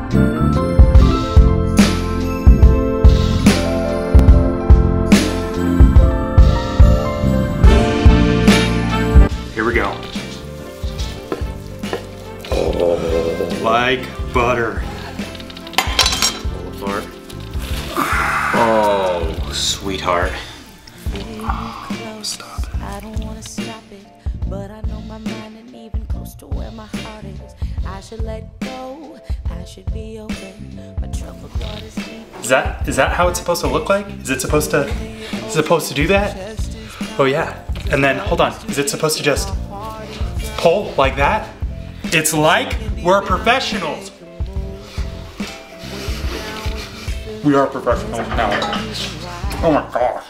Here we go. Like butter. Oh, sweetheart. Oh, stop it. I don't wanna stop it, but I know my mind ain't even close to where my heart is. I should let go. I should be open. My troubled waters deep. Is that how it's supposed to look like? Is it supposed to do that? Oh yeah. And then hold on. Is it supposed to just pull like that? It's like we're professionals. We are professionals now. Oh my gosh.